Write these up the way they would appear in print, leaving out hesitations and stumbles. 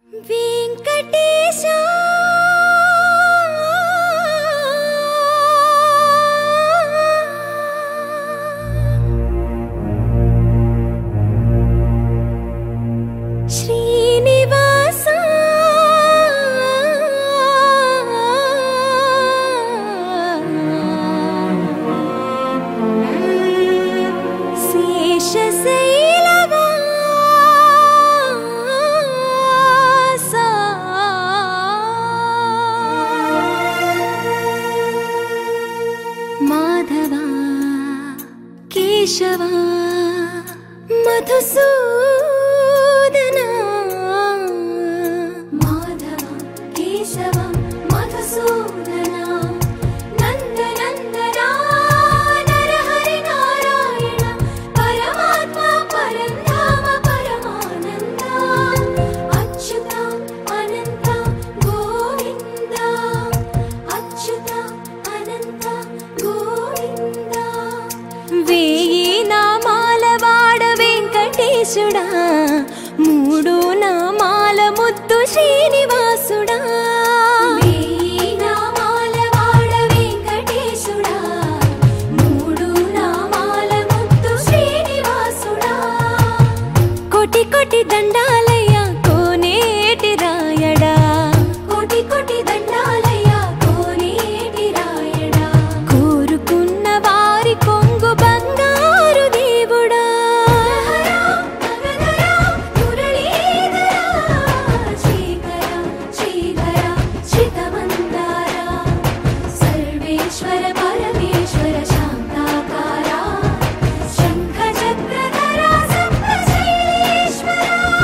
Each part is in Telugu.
వెంకటేశా శ్రీనివాసా కేశవ మధుసూదన మాధవ కేశవ మధుసూదన నందనందన నరహరి నారాయణ పరమాత్మ పరంధామ పరమానంద అచ్యుత అనంత గోవింద అచ్యుత అనంత గోవింద వేయి నామాల వాడ వెంకటేశుడా మూడు నామాల ముద్దు శ్రీనివాసుడా వేయి నామాల వాడ వెంకటేశుడా మూడు నామాల ముద్దు శ్రీనివాసుడా కోటి కోటి దండాలయ్యా కోనేటి రాయడా కోటి కోటి దండాలయ్యా కోనేటి రాయడా కోరుకున్న వారి కొంగు బంగారు దేవుడా శ్రీకర శ్రీధర శ్రితమందార సర్వేశ్వర పరమేశ్వర శాంతాకార శంఖ చక్రధర సప్తశైలేశ్వర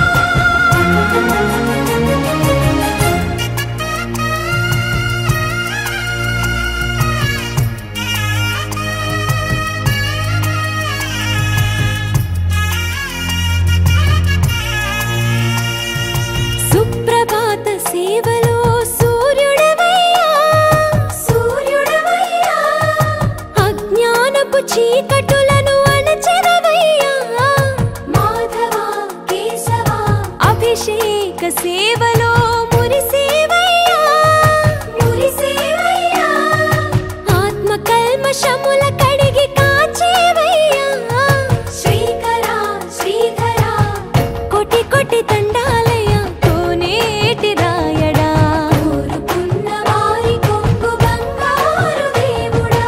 సుప్రభాత సేవలో సూర్యుడవయ్యా సూర్యుడవయ్యా అజ్ఞానపు చీకటులను అణచెదవయ్యా మాధవ కేశవ అభిషేక సేవలో మురిసేవయ్యా మురిసేవయ్యా ఆత్మ కల్మషముల కడిగి కాచేవయ్యా శ్రీకర శ్రీధర కోటి కోటి దండాలయ్యా కోనేటి రాయడా కోరుకున్న వారి కొంగు బంగారు దేవుడా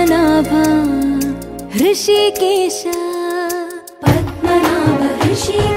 పద్మనాభ ఋషికేశ పద్మనాభ ఋషికేశ